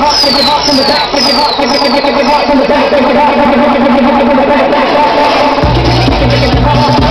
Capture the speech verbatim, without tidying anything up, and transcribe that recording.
heart, take your heart from the back, take your heart, take your heart, take your heart from the back, take your heart, take your heart, take your heart, take your heart, take your heart, take your heart.